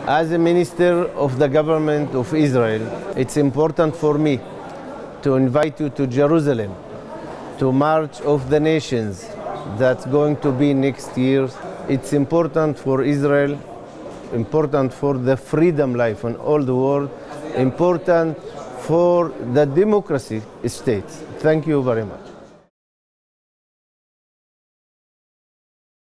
As a minister of the government of Israel, it's important for me to invite you to Jerusalem, to March of the Nations that's going to be next year. It's important for Israel, important for the freedom life in all the world, important for the democracy state. Thank you very much.